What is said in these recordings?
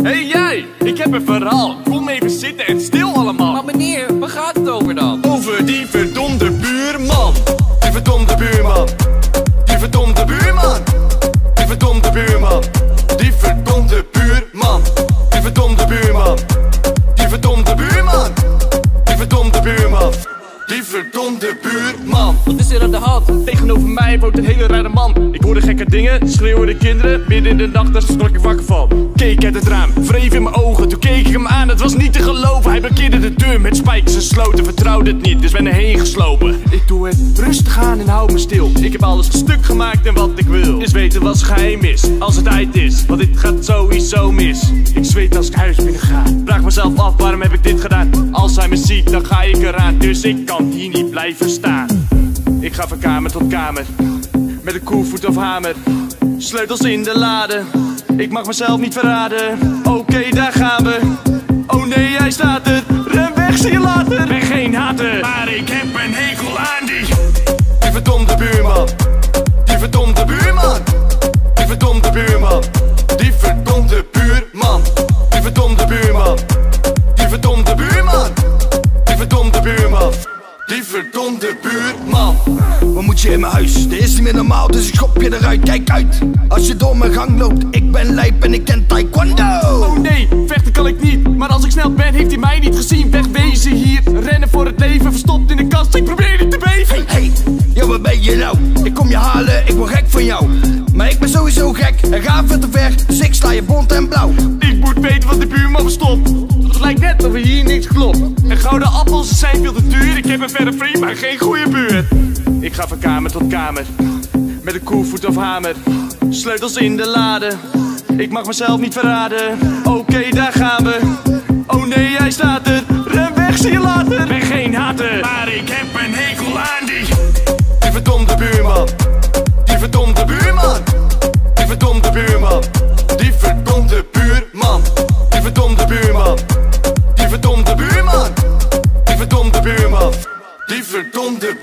Hey jij, ik heb een verhaal. Kom even zitten en stil allemaal. Maar meneer, waar gaat het over dan? Over die verdomde buurman. Die verdomde buurman. Die verdomde buurman. Die verdomde buurman. Die verdomde buurman. Die verdomde buurman. Die verdomde buurman. Die verdomde buurman. Die verdomde buurman. Wat is er aan de hand? Tegenover mij woont een hele rare man. Ik hoorde gekke dingen, schreeuwende kinderen. Midden in de nacht, daar schrok ik wakker van. Keek uit het raam, wreef in mijn ogen. Toen keek ik hem aan, het was niet te geloven. Hij blokkeerde de deur met spijkers en sloten. Vertrouwde het niet, dus ben erheen geslopen. Ik doe het rustig aan en hou me stil. Ik heb alles stuk gemaakt en wat ik wil is weten wat zijn geheim is, als het tijd is. Want dit gaat sowieso mis. Ik zweet als ik huis binnen ga. Vraag mezelf af, waarom heb ik dit gedaan? Als hij me ziet, dan ga ik eraan. Dus ik kan hier niet blijven staan. Ik ga van kamer tot kamer, met een koevoet of hamer. Sleutels in de lade, ik mag mezelf niet verraden. Oké, daar gaan we. Oh nee, hij staat er. Ren weg, zie je later. Ben geen hater, maar ik heb een hekel aan die verdomde buurman. Die verdomde buurman. Die verdomde buurman. Die verdomde buurman. Die verdomde buurman. Die verdomde buurman. Die verdomde buurman. Die verdomde buurman. Wat moet je in mijn huis? Dit is niet meer normaal, dus ik schop je eruit. Kijk uit, als je door mijn gang loopt. Ik ben lijp en ik ken taekwondo. Oh nee, vechten kan ik niet. Maar als ik snel ben, heeft hij mij niet gezien. Wegwezen hier, rennen voor het leven. Verstopt in de kast, ik probeer niet te beven. Hey, ja, wat ben je nou? Ik kom je halen, ik word gek van jou. Maar ik ben sowieso gek en ga veel te ver, dus ik sla je bont en blauw. Ik moet weten wat de buurman verstopt. Het lijkt net of er hier niks klopt. En gouden appels zijn veel te duur. Ik heb een verre vriend, maar geen goede buurt. Ik ga van kamer tot kamer, met een koevoet of hamer. Sleutels in de lade, ik mag mezelf niet verraden. Oké, daar gaan we. Oh nee, hij staat er. Ren weg, zie je later. Ben geen hater, maar ik heb een hekel aan die verdomde buurman. Die verdomde buurman. Die verdomde buurman. Die verdomde buurman. Die verdomde buurman. Die verdomde buurman. Die verdomde buurman. Die verdomde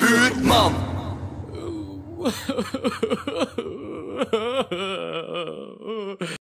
buurman.